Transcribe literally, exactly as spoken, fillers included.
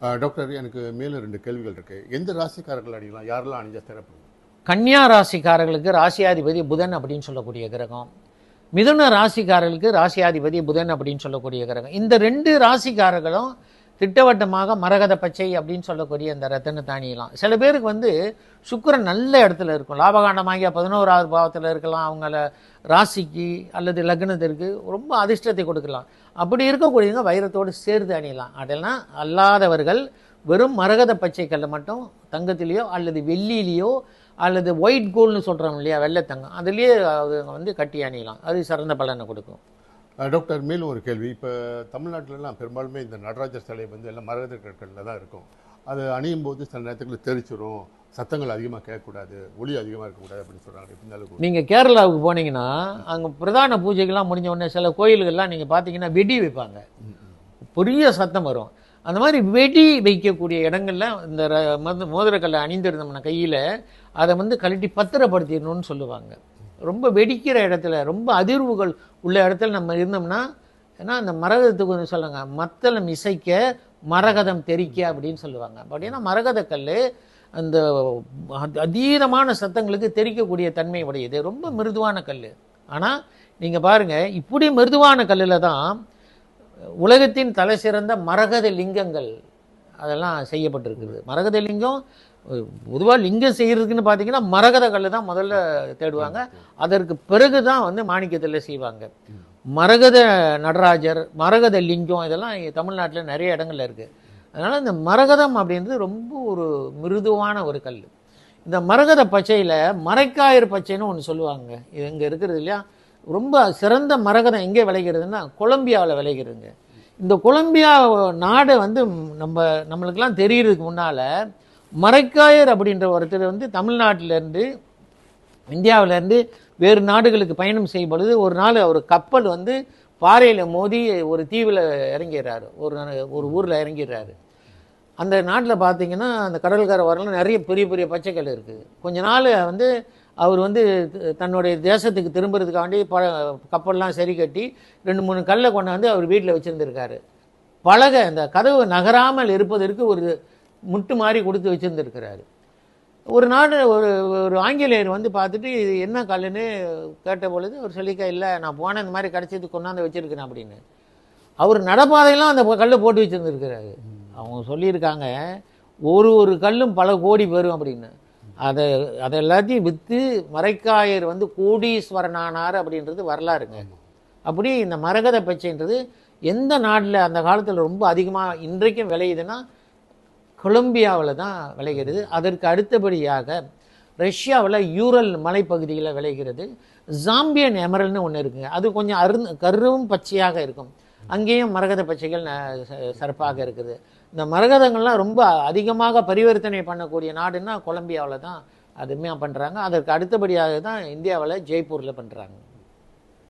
Doctor, எனக்கு மேலும் ரெண்டு கேள்விகள் இருக்கு. எந்த ராசிக்காரர்கள் அணியலாம், யாரெல்லாம் அணிஞ்சா சிறப்பு? கன்னியா ராசிக்காரர்களுக்கு ராசியாதிபதி புதன் அப்படின்னு சொல்லக்கூடிய கிரகம், மிதுன ராசிக்காரர்களுக்கு ராசியாதிபதி புதன் அப்படின்னு சொல்லக்கூடிய கிரகம். இந்த ரெண்டு ராசிக்காரர்களும் திட்டவட்டமாக மரகத பச்சை அப்படின்னு சொல்லக்கூடிய இந்த ரத்தனத்தை அணியலாம். சில பேருக்கு வந்து சுக்கிரன் நல்ல இடத்துல இருக்கும், லாபகாண்டமாகிய பதினோராவது பாவத்தில் இருக்கலாம், அவங்கள ராசிக்கு அல்லது லக்னத்திற்கு ரொம்ப அதிர்ஷ்டத்தை கொடுக்கலாம். அப்படி இருக்கக்கூடியவங்க வைரத்தோடு சேர்த்து அணியலாம். அதெல்லாம் அல்லாதவர்கள் வெறும் மரகத பச்சை கல்லை மட்டும் தங்கத்திலேயோ அல்லது வெள்ளியிலேயோ அல்லது ஒயிட் கோல்னு சொல்கிறோம் இல்லையா, வெள்ளைத்தங்கம், அதுலேயே அவங்க வந்து கட்டி அணியலாம். அது சிறந்த பலனை கொடுக்கும். டாக்டர், மேலும் ஒரு கேள்வி. இப்போ தமிழ்நாட்டிலலாம் பெரும்பாலுமே இந்த நடராஜர் சிலை வந்து எல்லாம் மரகத கற்களில் தான் இருக்கும். அது அணியும் போது சில நேரத்துக்கு தெரிச்சிடும், சத்தங்கள் அதிகமாக கேட்கக்கூடாது, ஒளி அதிகமாக இருக்கக்கூடாது அப்படின்னு சொல்கிறாங்க. நீங்கள் கேரளாவுக்கு போனீங்கன்னா அங்கே பிரதான பூஜைகள்லாம் முடிஞ்ச உடனே சில கோயில்கள்லாம் நீங்கள் பார்த்தீங்கன்னா வெடி வைப்பாங்க, பெரிய சத்தம் வரும். அந்த மாதிரி வெடி வைக்கக்கூடிய இடங்கள்ல இந்த மோதிரக்கல்லை அணிந்திருந்தோம்னா கையில் அதை வந்து கழட்டி பத்திரப்படுத்திடணும்னு சொல்லுவாங்க. ரொம்ப வெடிக்கிற இடத்துல, ரொம்ப அதிர்வுகள் உள்ள இடத்துல நம்ம இருந்தோம்னா, ஏன்னா அந்த மரகதத்துக்கு வந்து சொல்லுங்க, மத்தளம் இசைக்க மரகதம் தெரிக்க அப்படின்னு சொல்லுவாங்க. அப்படின்னா மரகத கல் அந்த அதீதமான சத்தங்களுக்கு தெரிக்கக்கூடிய தன்மை உடையது, ரொம்ப மிருதுவான கல். ஆனால் நீங்கள் பாருங்கள், இப்படி மிருதுவான கல்லில் தான் உலகத்தின் தலை சிறந்த மரகத லிங்கங்கள் அதெல்லாம் செய்யப்பட்டிருக்குது. மரகத லிங்கம் பொதுவாக லிங்கம் செய்கிறதுக்குன்னு பார்த்தீங்கன்னா மரகத கல் தான் முதல்ல தேடுவாங்க, அதற்கு பிறகு தான் வந்து மாணிக்கத்தில் செய்வாங்க. மரகத நடராஜர், மரகத லிங்கம் இதெல்லாம் தமிழ்நாட்டில் நிறைய இடங்கள்ல இருக்குது. அதனால் இந்த மரகதம் அப்படின்றது ரொம்ப ஒரு மிருதுவான ஒரு கல். இந்த மரகத பச்சையில் மரைக்காயர் பச்சைன்னு ஒன்று சொல்லுவாங்க, இது இங்கே இருக்கிறது இல்லையா. ரொம்ப சிறந்த மரகதம் எங்கே விளைகிறதுன்னா கொலம்பியாவில் விளைகிறதுங்க. இந்த கொலம்பியா நாடு வந்து நம்ம நம்மளுக்கெல்லாம் தெரியறதுக்கு முன்னால் மரைக்காயர் அப்படின்ற ஒருத்தர் வந்து தமிழ்நாட்டிலேருந்து இந்தியாவிலேருந்து வேறு நாடுகளுக்கு பயணம் செய்யும் பொழுது ஒரு நாள் ஒரு கப்பல் வந்து பாறையில் மோதி ஒரு தீவில் இறங்கிடுறாரு, ஒரு ஒரு ஊரில் இறங்கிடுறாரு. அந்த நாட்டில் பார்த்தீங்கன்னா அந்த கடற்கரை வரலாம் நிறைய பெரிய பெரிய பச்சைக்கல் இருக்குது. கொஞ்ச நாள் வந்து அவர் வந்து தன்னுடைய தேசத்துக்கு திரும்புறதுக்காண்டி ப கப்பல்லாம் சரி கட்டி ரெண்டு மூணு கல்லை கொண்டாந்து அவர் வீட்டில் வச்சுருந்துருக்காரு. பலகை இந்த கதவு நகராமல் இருப்பதற்கு ஒரு முட்டு மாதிரி கொடுத்து வச்சுருந்துருக்கிறாரு. ஒரு நாடு ஒரு ஒரு ஆங்கிலேயர் வந்து பார்த்துட்டு இது என்ன கல்லுன்னு கேட்ட பொழுது அவர் சொல்லிக்கா, இல்லை நான் போனேன் இந்த மாதிரி கிடச்சது கொண்டாந்து வச்சுருக்கிறேன் அப்படின்னு. அவர் நடப்பாதையெல்லாம் அந்த கல்லை போட்டு வச்சுருந்துருக்கிறாரு. அவங்க சொல்லியிருக்காங்க ஒரு ஒரு கல்லும் பல கோடி பெறும் அப்படின்னு. அதை அதை எல்லாத்தையும் விற்று மரைக்காயர் வந்து கோடீஸ்வரனானார் அப்படின்றது வரலாறுங்க. அப்படி இந்த மரகத பச்சைன்றது எந்த நாட்டில் அந்த காலத்தில் ரொம்ப அதிகமாக இன்றைக்கும் விளையுதுன்னா கொலம்பியாவில் தான் விளைகிறது. அதற்கு அடுத்தபடியாக ரஷ்யாவில் யூரல் மலைப்பகுதியில் விளைகிறது. ஜாம்பியன் எமரல்னு ஒன்று இருக்குங்க, அது கொஞ்சம் அரு கருவும் பச்சையாக இருக்கும். அங்கேயும் மரகத பச்சைகள் சிறப்பாக இருக்குது. இந்த மரகதங்கள்லாம் ரொம்ப அதிகமாக பரிவர்த்தனை பண்ணக்கூடிய நாடுன்னா கொலம்பியாவில் தான் அதுவுமே பண்ணுறாங்க. அதற்கு அடுத்தபடியாக தான் இந்தியாவில் ஜெய்ப்பூரில் பண்ணுறாங்க.